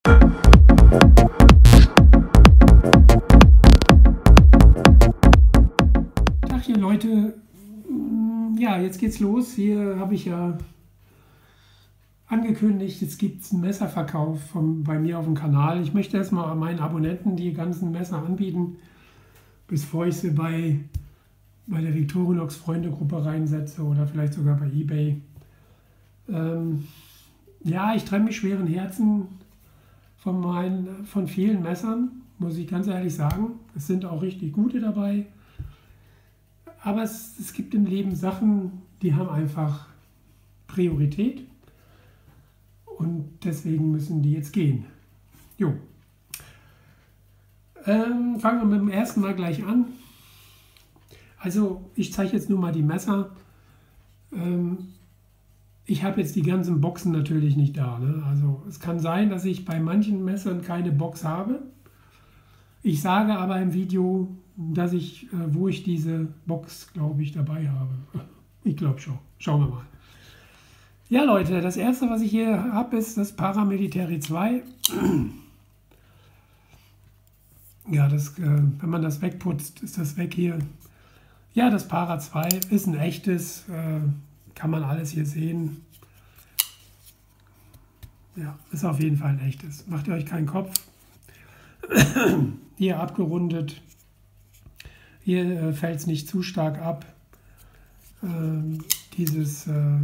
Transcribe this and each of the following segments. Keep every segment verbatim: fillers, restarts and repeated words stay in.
Tachchen Leute, ja, jetzt geht's los. Hier habe ich ja angekündigt, jetzt gibt es einen Messerverkauf vom, bei mir auf dem Kanal. Ich möchte erstmal meinen Abonnenten die ganzen Messer anbieten, bevor ich sie bei, bei der Victorinox Freunde-Gruppe reinsetze oder vielleicht sogar bei eBay. Ähm, ja, ich trenne mich schweren Herzen von, meinen, von vielen Messern, muss ich ganz ehrlich sagen. Es sind auch richtig gute dabei. Aber es, es gibt im Leben Sachen, die haben einfach Priorität. Und deswegen müssen die jetzt gehen. Jo. Ähm, fangen wir mit dem ersten Mal gleich an. Also ich zeige jetzt nur mal die Messer. Ähm, ich habe jetzt die ganzen Boxen natürlich nicht da. Ne? Also es kann sein, dass ich bei manchen Messern keine Box habe. Ich sage aber im Video, dass ich, äh, wo ich diese Box, glaube ich, dabei habe. Ich glaube schon. Schauen wir mal. Ja Leute, das erste, was ich hier habe, ist das Paramilitary zwei. Ja, das, äh, wenn man das wegputzt, ist das weg hier. Ja, das Para zwei ist ein echtes, äh, kann man alles hier sehen. Ja, ist auf jeden Fall ein echtes. Macht ihr euch keinen Kopf. Hier abgerundet. Hier äh, fällt es nicht zu stark ab. Ähm, dieses... Äh,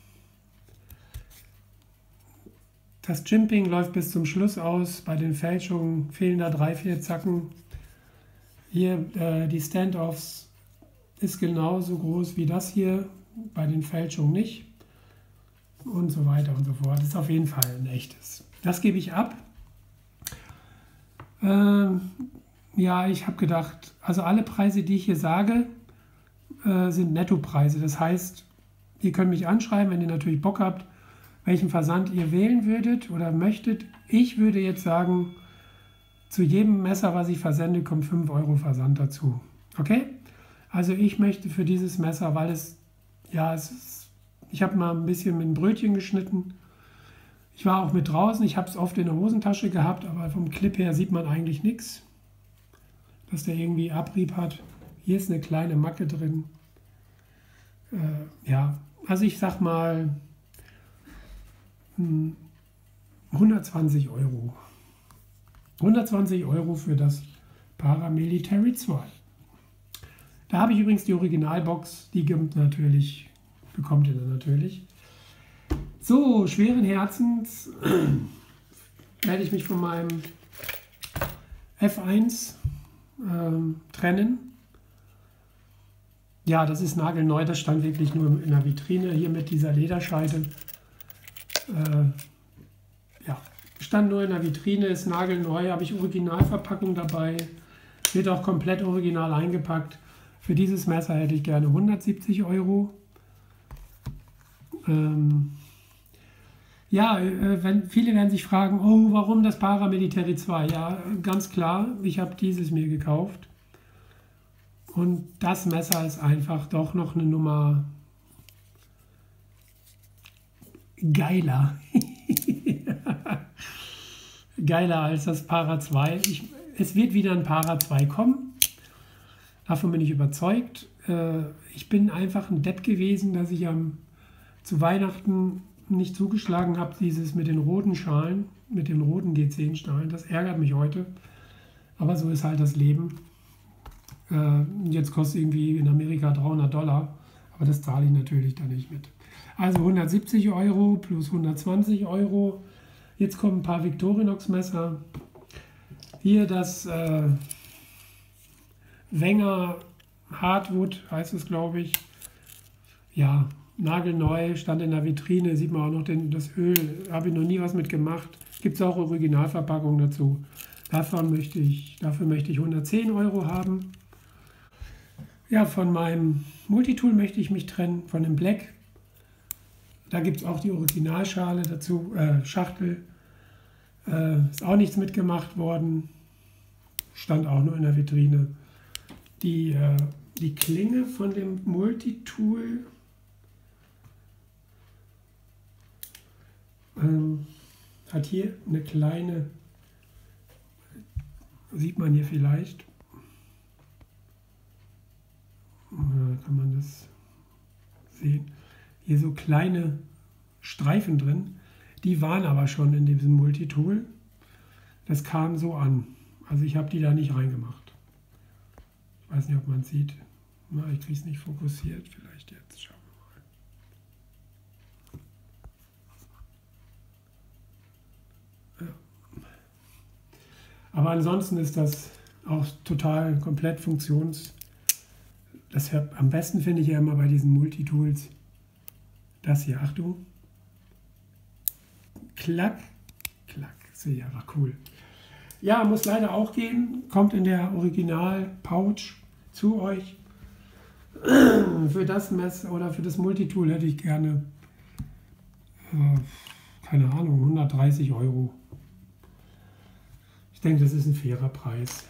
Das Jimping läuft bis zum Schluss aus. Bei den Fälschungen fehlen da drei, vier Zacken. Hier äh, die Standoffs ist genauso groß wie das hier, bei den Fälschungen nicht. Und so weiter und so fort. Das ist auf jeden Fall ein echtes. Das gebe ich ab. Ähm, ja, ich habe gedacht, also alle Preise, die ich hier sage, äh, sind Nettopreise. Das heißt, ihr könnt mich anschreiben, wenn ihr natürlich Bock habt, welchen Versand ihr wählen würdet oder möchtet. Ich würde jetzt sagen, zu jedem Messer, was ich versende, kommt fünf Euro Versand dazu. Okay? Also ich möchte für dieses Messer, weil es, ja, es ist, ich habe mal ein bisschen mit einem Brötchen geschnitten. Ich war auch mit draußen, ich habe es oft in der Hosentasche gehabt, aber vom Clip her sieht man eigentlich nichts, dass der irgendwie Abrieb hat. Hier ist eine kleine Macke drin. Äh, ja, also ich sag mal, hundertzwanzig Euro. hundertzwanzig Euro für das Paramilitary zwei. Da habe ich übrigens die Originalbox, die gibt natürlich, bekommt ihr dann natürlich. So, schweren Herzens werde ich mich von meinem F eins ähm, trennen. Ja, das ist nagelneu, das stand wirklich nur in der Vitrine, hier mit dieser Lederscheide. Äh, ja, stand nur in der Vitrine, ist nagelneu, habe ich Originalverpackung dabei, wird auch komplett original eingepackt. Für dieses Messer hätte ich gerne hundertsiebzig Euro. Ähm, ja, äh, wenn, viele werden sich fragen, oh, warum das Paramilitary zwei? Ja, ganz klar, ich habe dieses mir gekauft. Und das Messer ist einfach doch noch eine Nummer geiler. Geiler als das Para zwei. Ich, es wird wieder ein Para zwei kommen. Davon bin ich überzeugt. Äh, ich bin einfach ein Depp gewesen, dass ich am, zu Weihnachten nicht zugeschlagen habe, dieses mit den roten Schalen, mit den roten G zehn Schalen. Das ärgert mich heute. Aber so ist halt das Leben. Äh, jetzt kostet irgendwie in Amerika dreihundert Dollar. Aber das zahle ich natürlich da nicht mit. Also hundertsiebzig Euro plus hundertzwanzig Euro. Jetzt kommen ein paar Victorinox Messer. Hier das äh, Wenger Hardwood heißt es, glaube ich. Ja, nagelneu, stand in der Vitrine. Sieht man auch noch den, das Öl. Habe ich noch nie was mit gemacht. Gibt es auch Originalverpackung dazu. Davon möchte ich, dafür möchte ich hundertzehn Euro haben. Ja, von meinem Multitool möchte ich mich trennen, von dem Black. Da gibt es auch die Originalschale dazu, äh, Schachtel. Äh, ist auch nichts mitgemacht worden. Stand auch nur in der Vitrine. Die, äh, die Klinge von dem Multitool. Ähm, hat hier eine kleine, sieht man hier vielleicht, ja, kann man das sehen, hier so kleine Streifen drin, die waren aber schon in diesem Multitool. Das kam so an, also ich habe die da nicht reingemacht. Ich weiß nicht, ob man es sieht. Na, ich kriege es nicht fokussiert, vielleicht jetzt, schauen wir mal. Ja. Aber ansonsten ist das auch total komplett funktions. Das am besten finde ich ja immer bei diesen Multitools das hier, Achtung, klack, klack, das ist ja cool. Ja, muss leider auch gehen, kommt in der Original-Pouch zu euch. Für das Messer oder für das Multitool hätte ich gerne, äh, keine Ahnung, hundertdreißig Euro. Ich denke, das ist ein fairer Preis.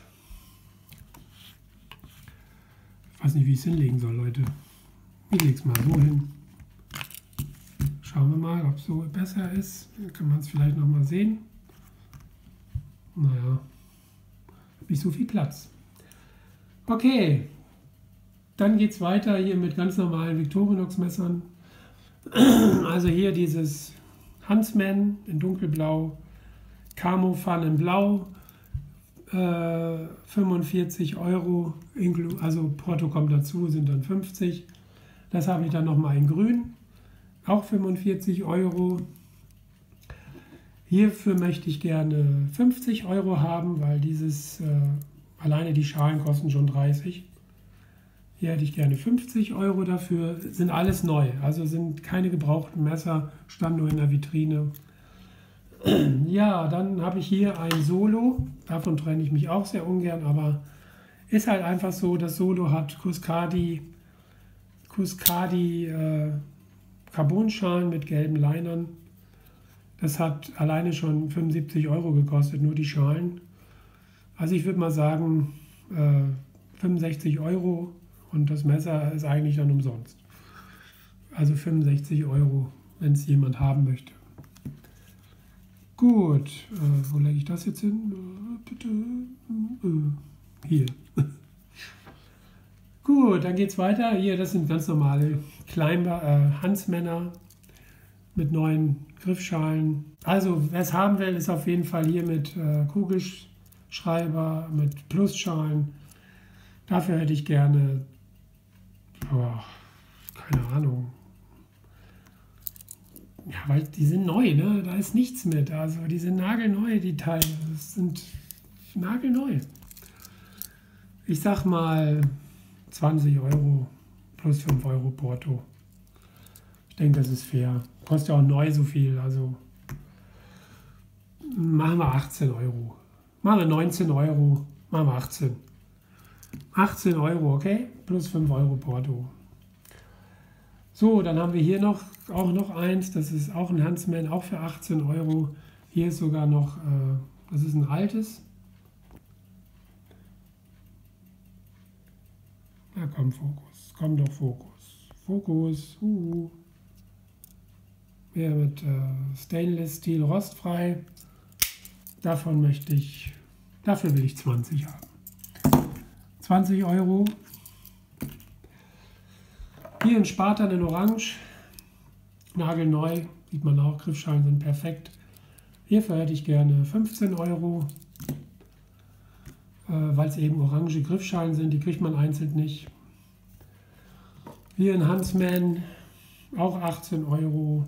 Ich weiß nicht, wie ich es hinlegen soll, Leute. Ich lege es mal so hin. Schauen wir mal, ob es so besser ist. Dann kann man es vielleicht noch mal sehen. Naja, nicht so viel Platz. Okay, dann geht es weiter hier mit ganz normalen Victorinox-Messern. Also hier dieses Huntsman in dunkelblau, Camo Fun in blau, äh, fünfundvierzig Euro, also Porto kommt dazu, sind dann fünfzig. Das habe ich dann nochmal in grün, auch fünfundvierzig Euro. Hierfür möchte ich gerne fünfzig Euro haben, weil dieses, äh, alleine die Schalen kosten schon dreißig. Hier hätte ich gerne fünfzig Euro dafür. Sind alles neu, also sind keine gebrauchten Messer, stand nur in der Vitrine. Ja, dann habe ich hier ein Solo. Davon trenne ich mich auch sehr ungern, aber ist halt einfach so, das Solo hat Cuscadi, Cuscadi äh, Carbonschalen mit gelben Linern. Das hat alleine schon fünfundsiebzig Euro gekostet, nur die Schalen. Also ich würde mal sagen, äh, fünfundsechzig Euro und das Messer ist eigentlich dann umsonst. Also fünfundsechzig Euro, wenn es jemand haben möchte. Gut, äh, wo lege ich das jetzt hin? Äh, bitte, äh, hier. Gut, dann geht es weiter. Hier, das sind ganz normale Kleinbar, äh, Huntsmänner mit neuen Griffschalen. Also, wer es haben will, ist auf jeden Fall hier mit äh, Kugelschreiber, mit Plusschalen. Dafür hätte ich gerne, oh, keine Ahnung. Ja, weil die sind neu, ne? Da ist nichts mit. Also, die sind nagelneu, die Teile. Das sind nagelneu. Ich sag mal zwanzig Euro plus fünf Euro Porto. Ich denke, das ist fair. Kostet ja auch neu so viel, also machen wir achtzehn Euro. Machen wir neunzehn Euro, machen wir achtzehn. achtzehn Euro, okay? Plus fünf Euro Porto. So, dann haben wir hier noch auch noch eins, das ist auch ein Huntsman, auch für achtzehn Euro. Hier ist sogar noch, äh, das ist ein altes. Na komm, Fokus, komm doch Fokus. Fokus, uh. Hier mit äh, Stainless Steel rostfrei. Davon möchte ich, dafür will ich zwanzig haben. zwanzig Euro. Hier ein Spartan in Orange. Nagelneu, sieht man auch, Griffschalen sind perfekt. Hierfür hätte ich gerne fünfzehn Euro. Äh, weil es eben orange Griffschalen sind, die kriegt man einzeln nicht. Hier ein Huntsman, auch achtzehn Euro.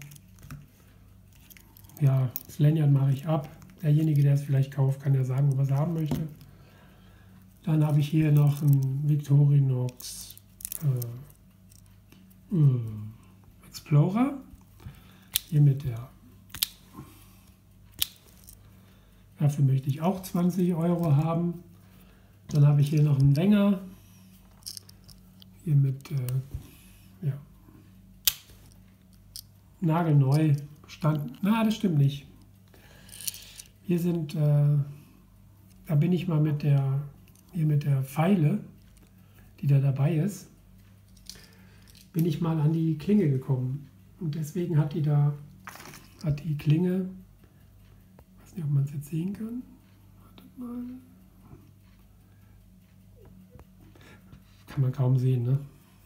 Ja, das Lanyard mache ich ab. Derjenige, der es vielleicht kauft, kann ja sagen, was er haben möchte. Dann habe ich hier noch einen Victorinox äh, äh, Explorer. Hier mit der. Dafür möchte ich auch zwanzig Euro haben. Dann habe ich hier noch einen Wenger. Hier mit äh, ja, nagelneu. Stand, na, das stimmt nicht. Hier sind, äh, da bin ich mal mit der, hier mit der Feile, die da dabei ist, bin ich mal an die Klinge gekommen. Und deswegen hat die da, hat die Klinge weiß nicht, ob man es jetzt sehen kann. Wartet mal. Kann man kaum sehen, ne?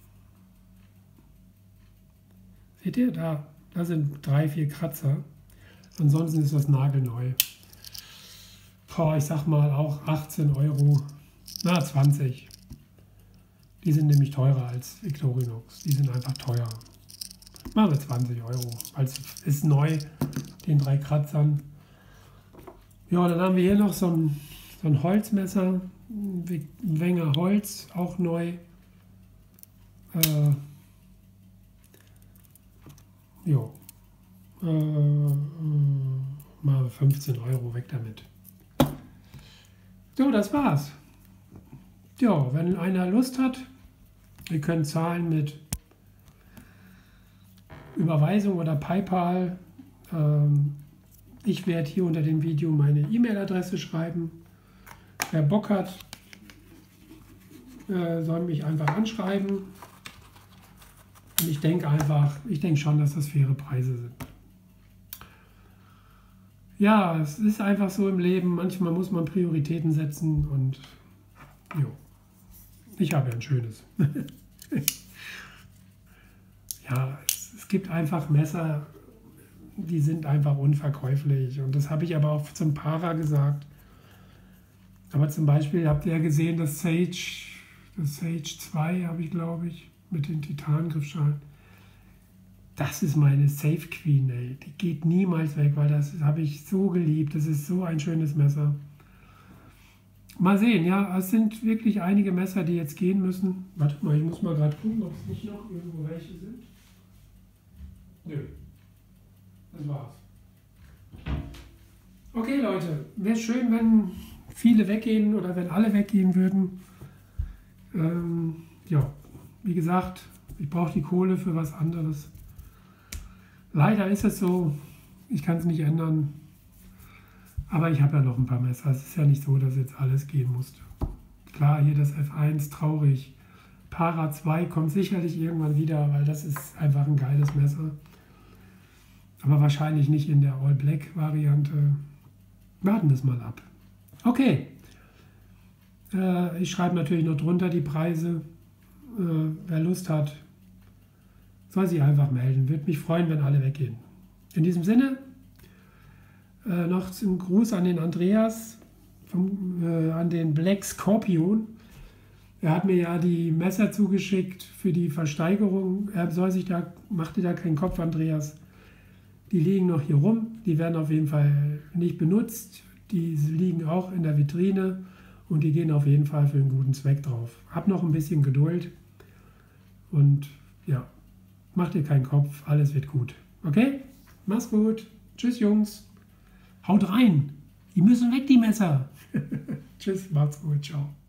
Seht ihr? Da, da sind drei, vier Kratzer. Ansonsten ist das nagelneu. Boah, ich sag mal auch achtzehn Euro. Na, zwanzig. Die sind nämlich teurer als Victorinox. Die sind einfach teuer. Machen wir zwanzig Euro. Also ist neu, den drei Kratzern. Ja, dann haben wir hier noch so ein, so ein Holzmesser. Ein Wenger Holz, auch neu. Äh, jo. Äh, äh, mal fünfzehn Euro, weg damit. So, das war's. Ja, wenn einer Lust hat, ihr könnt zahlen mit Überweisung oder PayPal. Ähm, ich werde hier unter dem Video meine E-Mail-Adresse schreiben. Wer Bock hat, äh, soll mich einfach anschreiben. Und ich denke einfach, ich denke schon, dass das faire Preise sind. Ja, es ist einfach so im Leben. Manchmal muss man Prioritäten setzen und jo, ich habe ja ein schönes. Ja, es, es gibt einfach Messer, die sind einfach unverkäuflich. Und das habe ich aber auch zum Para gesagt. Aber zum Beispiel habt ihr ja gesehen, das Sage, das Sage zwei habe ich, glaube ich, mit den Titangriffschalen. Das ist meine Safe Queen, ey. Die geht niemals weg, weil das habe ich so geliebt. Das ist so ein schönes Messer. Mal sehen, ja, es sind wirklich einige Messer, die jetzt gehen müssen. Warte mal, ich muss mal gerade gucken, ob es nicht noch irgendwo welche sind. Nö. Das war's. Okay, Leute, wäre schön, wenn viele weggehen oder wenn alle weggehen würden. Ähm, ja, wie gesagt, ich brauche die Kohle für was anderes. Leider ist es so, ich kann es nicht ändern. Aber ich habe ja noch ein paar Messer. Es ist ja nicht so, dass jetzt alles gehen musste. Klar, hier das F eins, traurig. Para zwei kommt sicherlich irgendwann wieder, weil das ist einfach ein geiles Messer. Aber wahrscheinlich nicht in der All-Black-Variante. Warten wir es mal ab. Okay. Äh, ich schreibe natürlich noch drunter die Preise. Äh, wer Lust hat, soll sich einfach melden. Würde mich freuen, wenn alle weggehen. In diesem Sinne, äh, noch zum Gruß an den Andreas, vom, äh, an den Black Scorpion. Er hat mir ja die Messer zugeschickt für die Versteigerung. Er soll sich da, macht dir da keinen Kopf, Andreas. Die liegen noch hier rum. Die werden auf jeden Fall nicht benutzt. Die liegen auch in der Vitrine und die gehen auf jeden Fall für einen guten Zweck drauf. Hab noch ein bisschen Geduld und ja, mach dir keinen Kopf, alles wird gut. Okay? Mach's gut. Tschüss, Jungs. Haut rein. Die müssen weg, die Messer. Tschüss, macht's gut. Ciao.